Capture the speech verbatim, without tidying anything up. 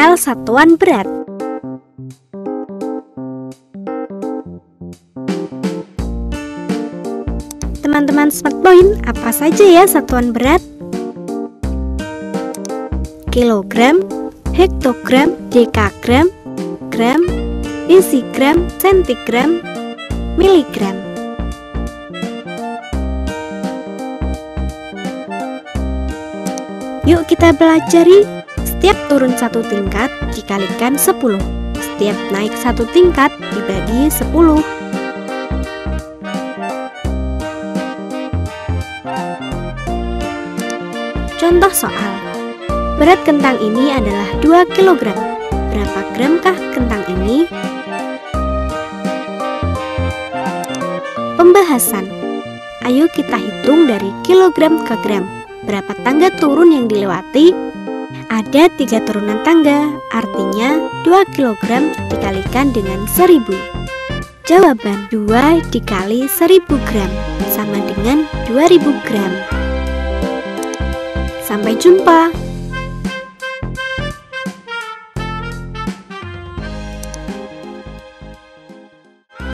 mengenal satuan berat. Teman-teman Smart Point, apa saja ya satuan berat? Kilogram, hektogram, dekagram, gram, desigram, sentigram, miligram. Yuk kita pelajari. Setiap turun satu tingkat dikalikan sepuluh. Setiap naik satu tingkat dibagi sepuluh. Contoh soal. Berat kentang ini adalah dua kilogram. Berapa gramkah kentang ini? Pembahasan. Ayo kita hitung dari kilogram ke gram. Berapa tangga turun yang dilewati? Ada tiga turunan tangga, artinya dua kilogram dikalikan dengan seribu. Jawaban dua dikali seribu gram sama dengan dua ribu gram. Sampai jumpa.